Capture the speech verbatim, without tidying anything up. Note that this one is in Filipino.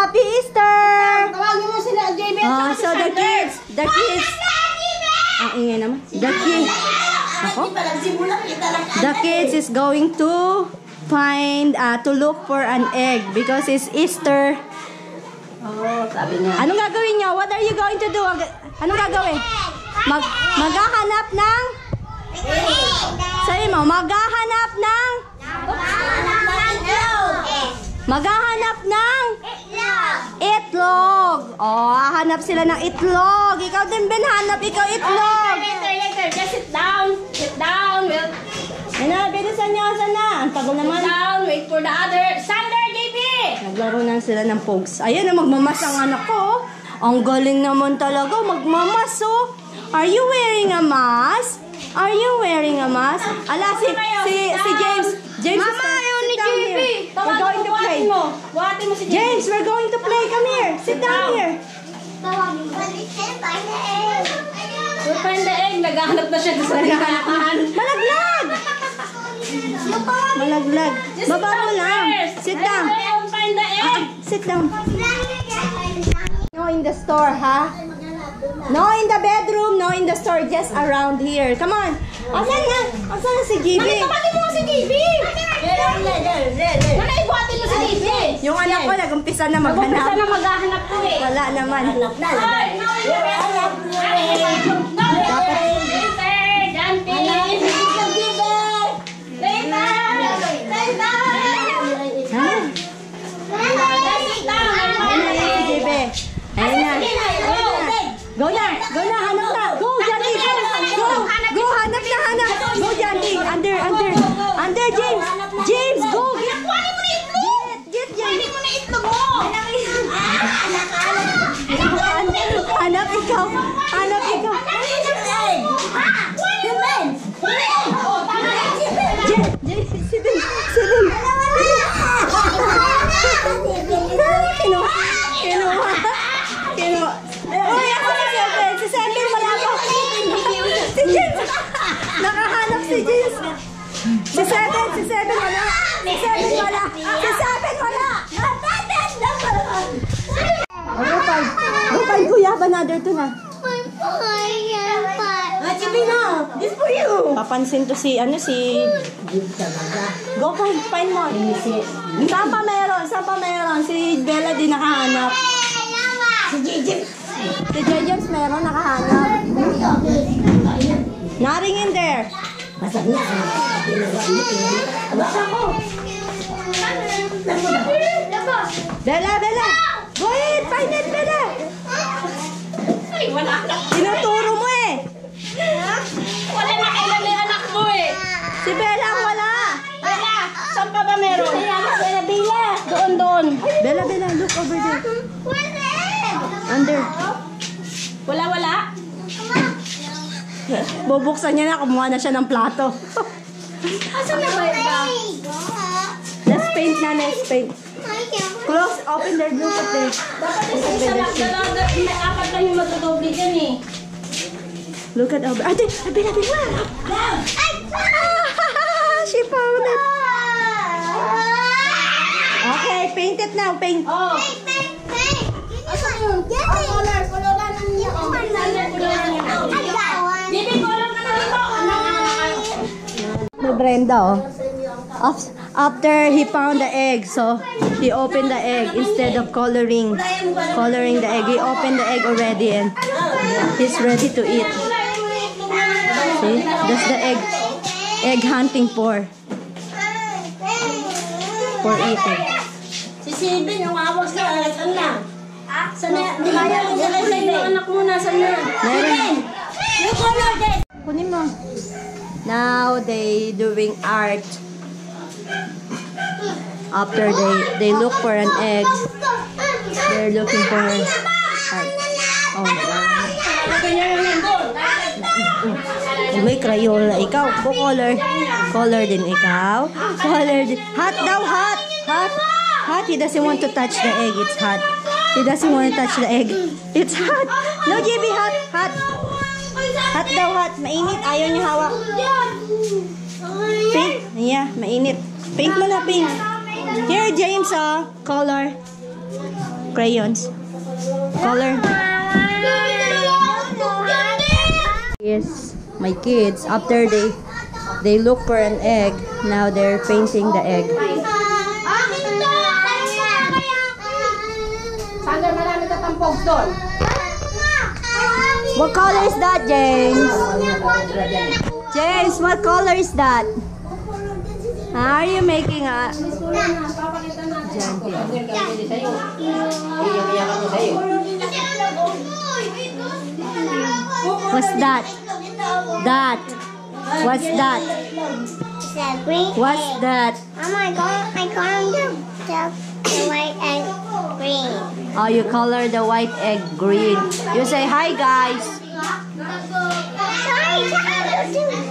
Happy Easter! Tawagin mo sila, J B. Oh, so the kids, the kids. Ang ingay naman. The kids. Ako? The kids is going to find, uh, to look for an egg because it's Easter. Oh, sabi niya. Anong gagawin nyo? What are you going to do? Anong gagawin? Mag maghahanap ng? Sabi mo, maghahanap ng? Maghahanap ng? Itlog. Oh, hahanap sila ng itlog. Ikaw din, Ben, hanap ikaw itlog. Later, later. Just sit down. Sit down. We'll Yan na, bilisan nyo. Saan na? Ang tagal naman. sit down. Wait for the other. Sander, J B. Naglaro na sila ng pogs. Ayan na, magmamas ang anak ko. Ang galing naman talaga, magmamas oh. Are you wearing a mask? Are you wearing a mask? Ala, si, si, si James. James, Mama, ayaw ni J B. We're going to play. mo. Buhatin mo si J B. James, we're going to play. Come here. Sit down here. We'll find the egg. Naghahanap na siya sa tindahan. Malaglag! Malaglag. Just Baba sit mo down lang. first. Sit down. We'll find the Ah, egg. sit down. No in the store, ha? No in the bedroom, no in the store, just around here. Come on. Asan na? Asan na si G B? Mali, tapatin mo si J B. Mali, ibuhatin mo si J B. Yung anak ko, nag-umpisa na Mag-umpisa maghanap. na maghahanap ko eh. Wala naman. Ay, no, in the bedroom. Ay, no, Dapat- later, Janty. Later. Later. Ha? Sit down. Ayun na yun si G B. Ayun na. Go na. Go na. Hanap na. Go, Janty. Go. Go. Go. Hanap na. Hanap. Go, Janty. Under, under. Under, James. James, go. Get, Kuhanin mo na itlog. get, James. Kuhanin mo na itlog mo. Hanap ikaw. Hanap ikaw. James, James, silin. Silin. Kinuha. Kinuha. Kinuha. Uy, ako na si Seven. Si Seven, wala pa. Si James. Nakahanap si James. Si Seven, si Seven, wala. Si Seven, wala. Si Seven, wala. Oh, go find. Go find Kuya. Another to na. This for you. Papansin to si, ano, si... Go find, find more. Saan pa meron? Saan pa meron? Si Bella din nakahanap. Si J J. Si J J meron nakahanap. Nothing in there. Basa ko. Bella, Bella. Go ahead, find it, Bella. Ay, wala na. Tinuturo mo eh. Wala na kailan yung anak mo eh. Si Bella ang wala. Wala. Saan pa ba meron? Bella, Bella. Doon, doon. Bella, Bella, look over there. Under. Wala, wala. Bubuksan niya na, kumuha na siya ng plato. Asan na ba iba? Let's paint na, let's paint. Close, open their blue at there. Dapat isa lang. Dalawa, may apat lang yung magdodoble dyan eh. Look at over. Ate, Bella, Bella. She found it. Okay, paint it now, paint. Oh. Asan yun? Oh, color. Coloran na niya. Oh, coloran niya. Bibi, color na na dito. May Brenda, oh. Af- After he found the egg, so he opened the egg instead of coloring, coloring the egg. He opened the egg already and he's ready to eat. See, that's the egg, egg hunting for, for eating. Si Sibin, yung awas na. Saan na? Saan na? Kaya mo sa kayo yung anak mo na. Saan na? Meron. Yung color din. Kunin mo. Now they doing art. After they they look for an egg, they're looking for art. Oh my God. Oh, may Crayola. Ikaw, go color. Color din ikaw. Color din. Hot daw, hot. Hot. Hot. He doesn't want to touch the egg. It's hot. He doesn't want to touch the egg. It's hot. No, J B, hot. Hot. Hot daw, hot. Mainit. Ayaw niya hawak. Pink. Yeah, mainit. Pink mo na, pink. Here, James, oh. Color. crayons. Color. Yes, my kids, after they they look for an egg, now they're painting the egg. Sandra, marami ka tampog doon. What color is that, James? James, what color is that? How are you making a... What's that? That. What's that? Is that green? What's that? Oh my god, I colored the, the, the white and green. Oh, you color the white egg green. You say hi, guys. Sorry, sorry,